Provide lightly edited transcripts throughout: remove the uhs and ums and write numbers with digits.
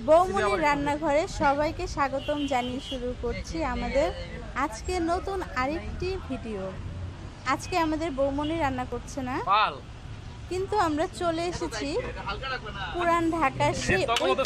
বৌমনির রান্নাঘরে সবাইকে স্বাগতম জানিয়ে শুরু করছি আমাদের আজকে নতুন আরেকটি ভিডিও। আজকে আমাদের বৌমনি রান্না করছে না, কিন্তু আমরা চলে এসেছি পুরান ঢাকার সেই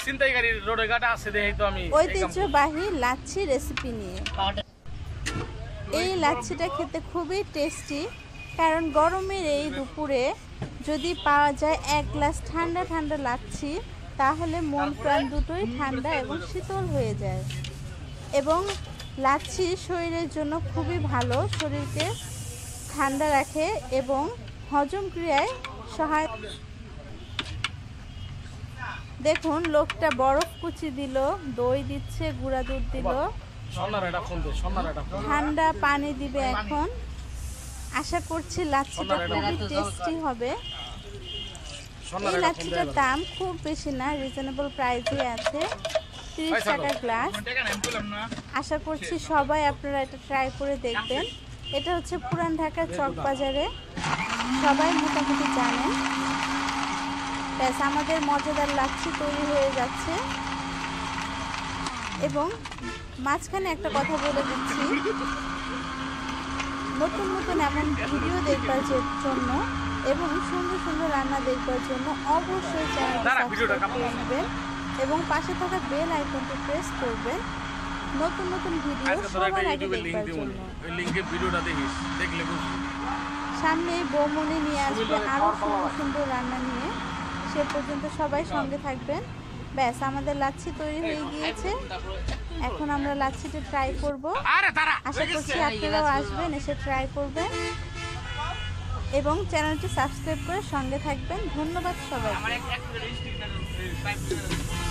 ঐতিহ্যবাহী লাচ্ছি রেসিপি নিয়ে। এই লাচ্ছিটা খেতে খুবই টেস্টি, কারণ গরমের এই দুপুরে যদি পাওয়া যায় এক গ্লাস ঠান্ডা ঠান্ডা লাচ্ছি, তাহলে মন প্রাণ দুটোই ঠান্ডা এবং শীতল হয়ে যায়। এবং লাচ্ছি শরীরের জন্য খুবই ভালো, শরীরকে ঠান্ডা রাখে এবং হজম ক্রিয়ায় সহায়। দেখুন, লোকটা বরফ কুচি দিল, দই দিচ্ছে, গুঁড়া দুধ দিল, ঠান্ডা পানি দিবে। এখন আশা করছি লাচ্ছিটা খুবই টেস্টি হবে। এই লাচ্ছিটার দাম খুব বেশি না, রিজনেবল প্রাইসে আছে, 30 টাকা গ্লাস। আশা করছি সবাই আপনারা এটা ট্রাই করে দেখবেন। এটা হচ্ছে পুরান ঢাকার চকবাজারে, সবাই মোটামুটি জানেন। ব্যাস, আমাদের মজাদার লাচ্ছি তৈরি হয়ে যাচ্ছে। এবং মাঝখানে একটা কথা বলে দিচ্ছি, নতুন নতুন এমন ভিডিও দেখবার জন্য এবং সুন্দর সুন্দর রান্না দেখবার জন্য অবশ্যই চ্যানেলটি সাবস্ক্রাইব করে নেবেন এবং পাশে থাকা বেল আইকনটি প্রেস করবেন নতুন নতুন ভিডিও সবার আগে দেখবার জন্য। সামনে বৌমনি নিয়ে আসবে আরও সুন্দর সুন্দর রান্না নিয়ে, সে পর্যন্ত সবাই সঙ্গে থাকবেন। ব্যাস, আমাদের লাচ্ছি তৈরি হয়ে গিয়েছে। এখন আমরা লাচ্ছিটা ট্রাই করব। আশা করছি আপনারাও আসবেন, এসে ট্রাই করবেন এবং চ্যানেলটি সাবস্ক্রাইব করে সঙ্গে থাকবেন। ধন্যবাদ সবাই।